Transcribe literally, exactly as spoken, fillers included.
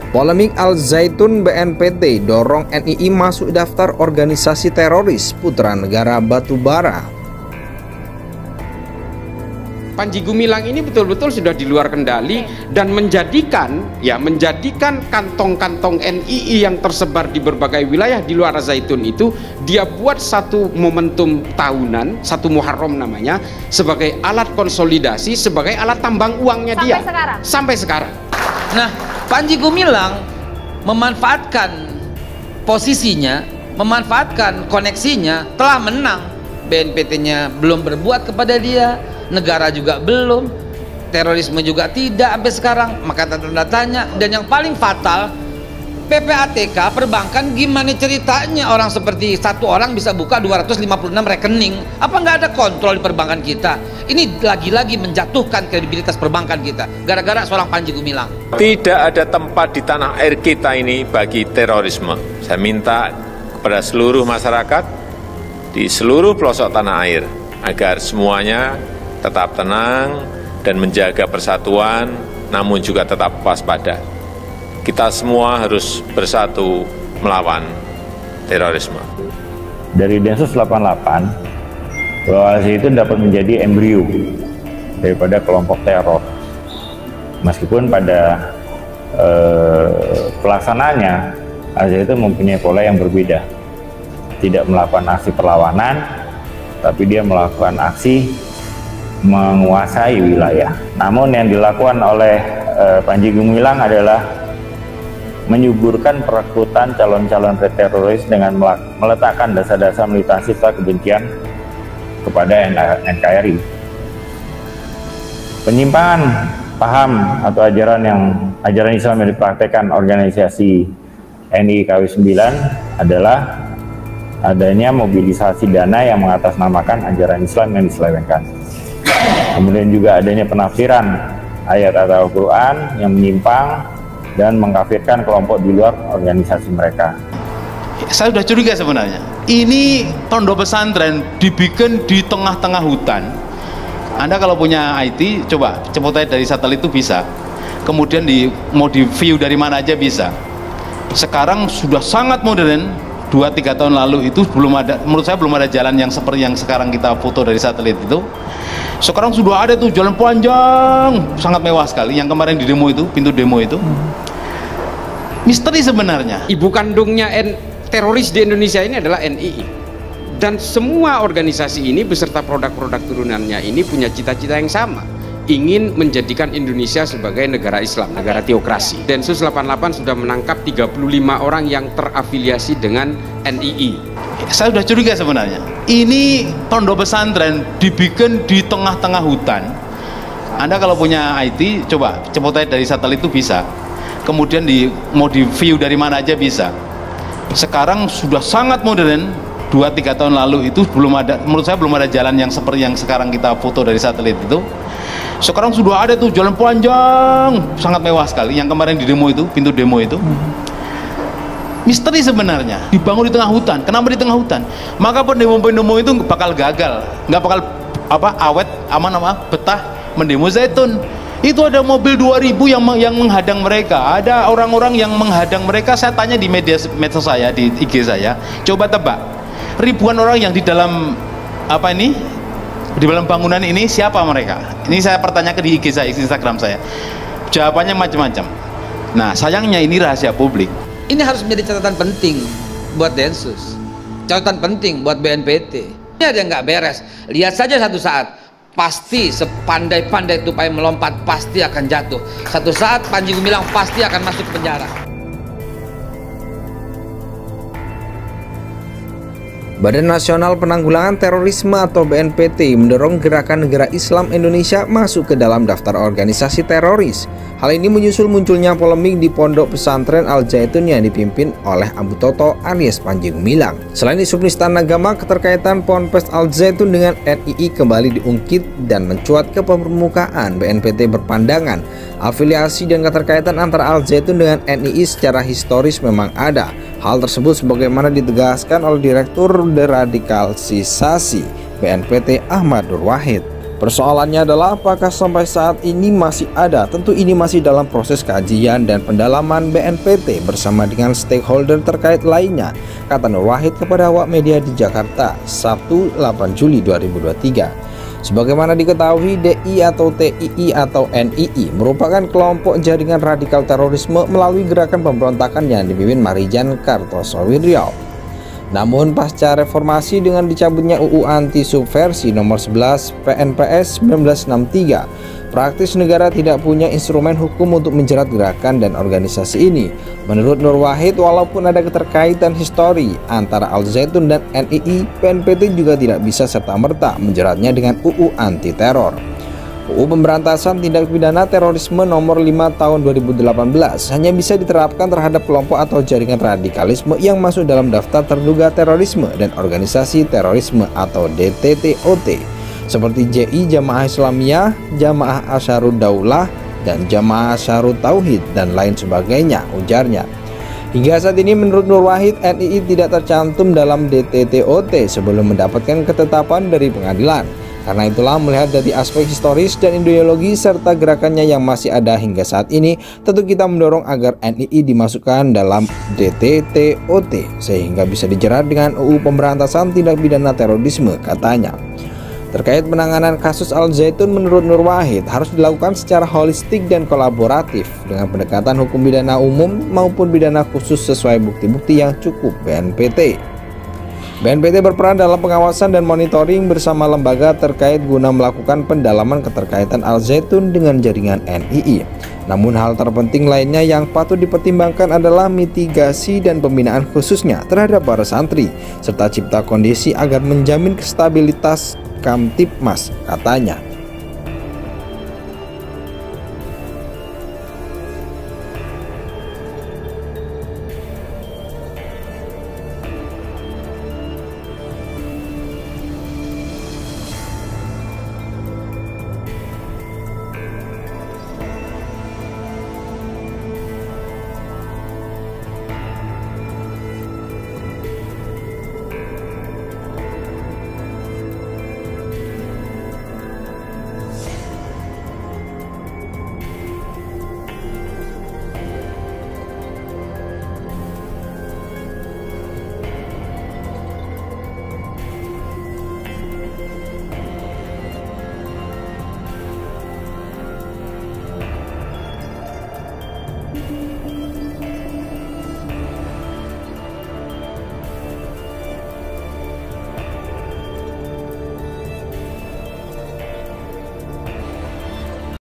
Polemik Al Zaitun B N P T dorong N I I masuk daftar organisasi teroris putra negara batubara. Panji Gumilang ini betul-betul sudah di luar kendali dan menjadikan ya menjadikan kantong-kantong N I I yang tersebar di berbagai wilayah di luar Zaitun itu dia buat satu momentum tahunan, satu Muharram namanya, sebagai alat konsolidasi, sebagai alat tambang uangnya sampai dia sekarang. sampai sekarang. Nah, Panji Gumilang memanfaatkan posisinya, memanfaatkan koneksinya, telah menang. B N P T-nya belum berbuat kepada dia, negara juga belum, terorisme juga tidak sampai sekarang, maka tanda tanya. Dan yang paling fatal, P P A T K perbankan, gimana ceritanya orang seperti satu orang bisa buka dua ratus lima puluh enam rekening? Apa nggak ada kontrol di perbankan kita? Ini lagi-lagi menjatuhkan kredibilitas perbankan kita gara-gara seorang Panji Gumilang. Tidak ada tempat di tanah air kita ini bagi terorisme. Saya minta kepada seluruh masyarakat di seluruh pelosok tanah air agar semuanya tetap tenang dan menjaga persatuan, namun juga tetap waspada. Kita semua harus bersatu melawan terorisme. Dari Densus delapan puluh delapan, bahwa itu dapat menjadi embrio daripada kelompok teror. Meskipun pada eh, pelaksanaannya, Al Zaitun mempunyai pola yang berbeda. Tidak melakukan aksi perlawanan, tapi dia melakukan aksi menguasai wilayah. Namun yang dilakukan oleh eh, Panji Gumilang adalah menyuburkan perekrutan calon-calon teroris dengan meletakkan dasar-dasar militansi serta kebencian kepada N K R I. Penyimpangan paham atau ajaran yang ajaran Islam yang dipraktekkan organisasi N I I K W sembilan adalah adanya mobilisasi dana yang mengatasnamakan ajaran Islam yang diselewengkan. Kemudian juga adanya penafsiran ayat atau Al-Quran yang menyimpang dan mengkafirkan kelompok di luar organisasi mereka. Saya sudah curiga sebenarnya. Ini pondok pesantren dibikin di tengah-tengah hutan. Anda kalau punya I T, coba cepot aja dari satelit itu bisa. Kemudian di mau di view dari mana aja bisa. Sekarang sudah sangat modern. dua tiga tahun lalu itu belum ada, menurut saya belum ada jalan yang seperti yang sekarang kita foto dari satelit itu. Sekarang sudah ada tuh jalan panjang, sangat mewah sekali. Yang kemarin di demo itu, pintu demo itu. Misteri sebenarnya. Ibu kandungnya N teroris di Indonesia ini adalah N I I. Dan semua organisasi ini beserta produk-produk turunannya ini punya cita-cita yang sama. Ingin menjadikan Indonesia sebagai negara Islam, negara teokrasi. Densus delapan puluh delapan sudah menangkap tiga puluh lima orang yang terafiliasi dengan N I I. Saya sudah curiga sebenarnya. Ini pondok pesantren dibikin di tengah-tengah hutan. Anda kalau punya I T, coba cepot aja dari satelit itu bisa. Kemudian di mau di view dari mana aja bisa. Sekarang sudah sangat modern. dua tiga tahun lalu itu belum ada, menurut saya belum ada jalan yang seperti yang sekarang kita foto dari satelit itu. Sekarang sudah ada tuh jalan panjang, sangat mewah sekali. Yang kemarin di demo itu, pintu demo itu. Misteri sebenarnya, dibangun di tengah hutan. Kenapa di tengah hutan? Maka pendemo-pendemo itu bakal gagal, nggak bakal apa awet, aman apa betah mendemo Zaitun. Itu ada mobil dua ribu yang yang menghadang mereka, ada orang-orang yang menghadang mereka. Saya tanya di media medsos saya, di I G saya, coba tebak, ribuan orang yang di dalam apa ini, di dalam bangunan ini siapa mereka? Ini saya pertanyakan di I G saya, Instagram saya. Jawabannya macam-macam. Nah, sayangnya ini rahasia publik. Ini harus menjadi catatan penting buat Densus, catatan penting buat B N P T. Ini ada yang nggak beres. Lihat saja satu saat, pasti sepandai-pandai tupai melompat pasti akan jatuh. Satu saat Panji Gumilang pasti akan masuk penjara. Badan Nasional Penanggulangan Terorisme atau B N P T mendorong gerakan negara Islam Indonesia masuk ke dalam daftar organisasi teroris. Hal ini menyusul munculnya polemik di pondok pesantren Al Zaitun yang dipimpin oleh Abu Toto alias Panji Gumilang. Selain isu penistaan agama, keterkaitan Ponpes Al Zaitun dengan N I I kembali diungkit dan mencuat ke permukaan. B N P T berpandangan afiliasi dan keterkaitan antara Al Zaitun dengan N I I secara historis memang ada. Hal tersebut sebagaimana ditegaskan oleh Direktur Deradikalisasi B N P T Ahmad Nur Wahid. Persoalannya adalah apakah sampai saat ini masih ada? Tentu ini masih dalam proses kajian dan pendalaman B N P T bersama dengan stakeholder terkait lainnya, kata Nur Wahid kepada awak media di Jakarta, Sabtu delapan Juli dua ribu dua puluh tiga. Sebagaimana diketahui, D I atau T I I atau N I I merupakan kelompok jaringan radikal terorisme melalui gerakan pemberontakan yang dipimpin Marijan Kartosoewiryo. Namun pasca reformasi dengan dicabutnya U U anti subversi nomor sebelas P N P S seribu sembilan ratus enam puluh tiga, praktis negara tidak punya instrumen hukum untuk menjerat gerakan dan organisasi ini. Menurut Nur Wahid, walaupun ada keterkaitan histori antara Al Zaitun dan N I I, B N P T juga tidak bisa serta-merta menjeratnya dengan U U anti teror. U U Pemberantasan Tindak Pidana Terorisme nomor lima tahun dua ribu delapan belas hanya bisa diterapkan terhadap kelompok atau jaringan radikalisme yang masuk dalam daftar terduga terorisme dan organisasi terorisme atau D T T O T seperti J I Jamaah Islamiyah, Jamaah Ansharud Daulah, dan Jamaah Ansharut Tauhid dan lain sebagainya, ujarnya. Hingga saat ini menurut Nur Wahid, N I I tidak tercantum dalam D T T O T sebelum mendapatkan ketetapan dari pengadilan. Karena itulah, melihat dari aspek historis dan ideologi serta gerakannya yang masih ada hingga saat ini, tentu kita mendorong agar N I I dimasukkan dalam D T T O T sehingga bisa dijerat dengan U U Pemberantasan Tindak Pidana Terorisme, katanya. Terkait penanganan kasus Al Zaitun, menurut Nur Wahid harus dilakukan secara holistik dan kolaboratif dengan pendekatan hukum pidana umum maupun pidana khusus sesuai bukti-bukti yang cukup B N P T. B N P T berperan dalam pengawasan dan monitoring bersama lembaga terkait guna melakukan pendalaman keterkaitan Al Zaitun dengan jaringan N I I. Namun hal terpenting lainnya yang patut dipertimbangkan adalah mitigasi dan pembinaan khususnya terhadap para santri, serta cipta kondisi agar menjamin stabilitas Kamtipmas, katanya.